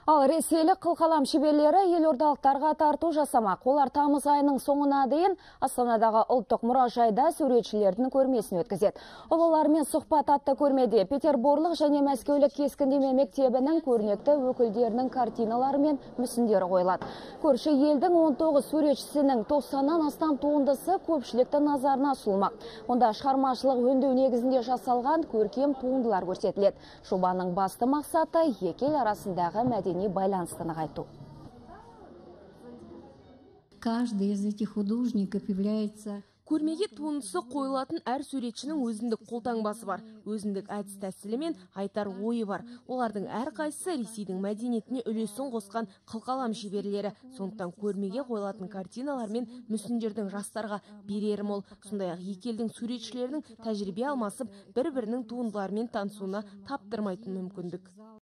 Ал ресейлік қылқалам шеберлері елордалықтарға тарту жасамақ. Олар тамыз айының соңына дейін Астанадағы ұлттық мұражайда суретшілердің көрмесін өткізеді. Олармен сұхбат атты көрмеде Петерборлық және Мәскеулік кескіндеме мектебінің көрнекті өкілдерінің картиналары мен мүсіндері қойылады. Көрші елдің 19 суретшісінің 90-нан астам туындысы көпшіліктің назарына ұсынылмақ. Онда шығармашылық өңдеу негізінде жасалған көркем туындылар көрсетіледі. Жобаның басты мақсаты екі ел арасындағы мәдени байланысты нығайту. Каждый из этих художников является... Көрмеге туындысы қойылатын әр суретшінің өзіндік қолтаңбасы бар, өзіндік әдіс тәсілі мен айтар ойы бар. Олардың әрқайсысы Ресейдің мәдениетіне үлесін қосқан қылқалам шеберлері. Сондықтан көрмеге қойылатын картиналар мен мүсіндердің жастарға берері мол. Сондай-ақ екі елдің суретшілерінің тәжірибе алмасып, бір-бірінің туындыларымен танысуына таптырмайтын мүмкіндік.